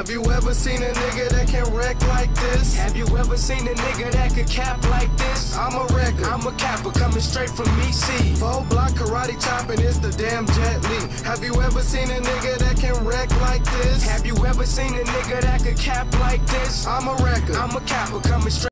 Have you ever seen a nigga that can wreck like this? Have you ever seen a nigga that could cap like this? I'm a wrecker, I'm a capper, coming straight from EC. 4-block karate chopping, it's the damn Jet Li. Have you ever seen a nigga that can wreck like this? Have you ever seen a nigga that could cap like this? I'm a wrecker, I'm a capper, coming straight